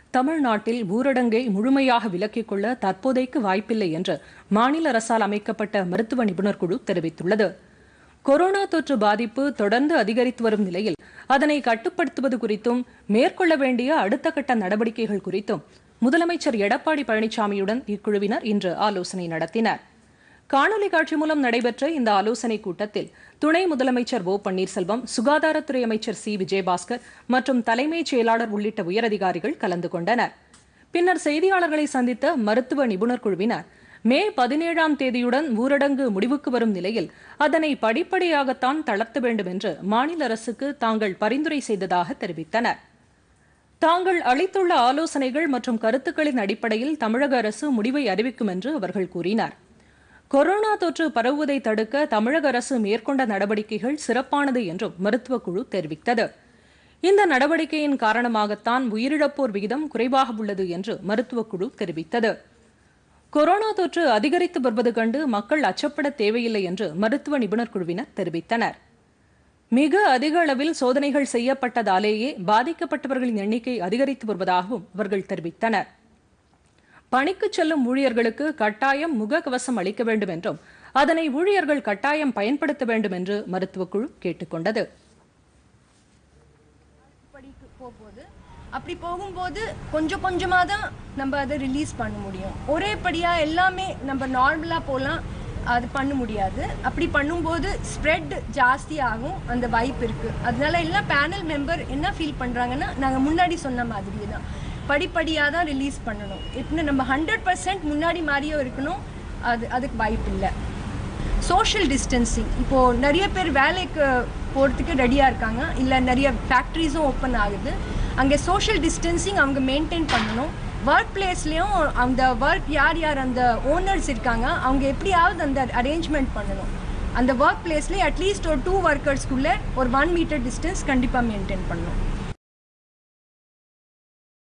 தமிழ்நாட்டில் ஊரடங்கை முழுமையாக விலக்கிக் கொள்ள தற்போதைக்கு வாய்ப்பில்லை என்று மாநில அரசால் அமைக்கப்பட்ட மருத்துவ நிபுணர் குழு தெரிவித்துள்ளது. கொரோனா தொற்று பாதிப்பு தொடர்ந்து அதிகரித்து வரும் நிலையில் அதனை கட்டுப்படுத்துவது குறித்தும் மேற்கொள்ள வேண்டிய அடுத்த கட்ட நடவடிக்கைகள் குறித்தும் முதலமைச்சர் எடப்பாடி பழனிசாமியுடன் இக்குழுவினர் இன்று ஆலோசனை நடத்தினர். காணொலி காட்சி மூலம் நடைபெற்ற இந்த ஆலோசனைக் கூட்டத்தில் துணை முதலமைச்சர் ஓ பன்னீர்செல்வம், சுகாதாரத்துறை அமைச்சர் சி விஜயபாஸ்கர் மற்றும் தலைமைச் செயலாளர் உள்ளிட்ட உயரதிகாரிகள் கலந்து கொண்டனர். பின்னர் செய்தியாளர்களை சந்தித்த மருத்துவ நிபுணர் குழுவினர் மே 17ஆம் தேதியுடன் ஊரடங்கு முடிவுக்கு வரும் நிலையில் அதனை படிப்படியாகத்தான் தளர்த்த வேண்டும் என்று மாநில அரசுக்கு தாங்கள் பரிந்துரை செய்ததாக தெரிவித்தனர். தாங்கள் அளித்துள்ள ஆலோசனைகள் மற்றும் கருத்துக்களின் அடிப்படையில் தமிழக அரசு முடிவை அறிவிக்கும் என்று அவர்கள் கூறினர். கொரோனா தொற்று பரவுவதை தடுக்க தமிழக அரசு மேற்கொண்ட நடவடிக்கைகள் சிறப்பானது என்றும் மருத்துவக் குழு தெரிவித்தது. இந்த நடவடிக்கையின் காரணமாகத்தான் உயிரிழப்போர் விகிதம் குறைவாக உள்ளது என்று மருத்துவக் குழு தெரிவித்தது. கொரோனா தொற்று அதிகரித்து வருவது கண்டு மக்கள் அச்சப்பட தேவையில்லை என்று மருத்துவ நிபுணர் குழுவினர் தெரிவித்தனர். மிக அதிக அளவில் சோதனைகள் செய்யப்பட்டதாலேயே பாதிக்கப்பட்டவர்களின் எண்ணிக்கை அதிகரித்து வருவதாகவும் அவர்கள் தெரிவித்தனர். பணிக்கு செல்லும் ஊழியர்களுக்கு கட்டாயம் முகக்கவசம் அளிக்க வேண்டும் என்றும் அதனை ஊழியர்கள் கட்டாயம் பயன்படுத்த வேண்டும் என்று மருத்துவக் குழு கேட்டுக்கொண்டது. அப்படி போகும்போது கொஞ்சம் கொஞ்சமாக தான் நம்ம அதை ரிலீஸ் பண்ண முடியும். ஒரே படியாக எல்லாமே நம்ம நார்மலாக போகலாம், அது பண்ண முடியாது. அப்படி பண்ணும்போது ஸ்ப்ரெட் ஜாஸ்தி ஆகும், அந்த வாய்ப்பு இருக்குது. அதனால எல்லாம் பேனல் மெம்பர் என்ன ஃபீல் பண்ணுறாங்கன்னா, நாங்கள் முன்னாடி சொன்ன மாதிரி தான் படிப்படியாக தான் ரிலீஸ் பண்ணணும். இப்போ நம்ம 100% முன்னாடி மாதிரியும் இருக்கணும், அதுக்கு வாய்ப்பு இல்லை. சோஷியல் டிஸ்டன்சிங், இப்போது நிறைய பேர் வேலைக்கு போகிறதுக்கு ரெடியாக இருக்காங்க, இல்லை நிறைய ஃபேக்ட்ரிஸும் ஓப்பன் ஆகுது. அங்கே சோஷியல் டிஸ்டன்சிங் அவங்க மெயின்டைன் பண்ணணும். ஒர்க் பிளேஸ்லேயும் அந்த ஒர்க் யார் அந்த ஓனர்ஸ் இருக்காங்க, அவங்க எப்படியாவது அந்த அரேஞ்ச்மெண்ட் பண்ணணும். அந்த ஒர்க் பிளேஸ்லேயே அட்லீஸ்ட் ஒரு 2 ஒர்க்கர்ஸ்க்குள்ளே ஒரு 1 மீட்டர் டிஸ்டன்ஸ் கண்டிப்பாக மெயின்டைன் பண்ணணும்.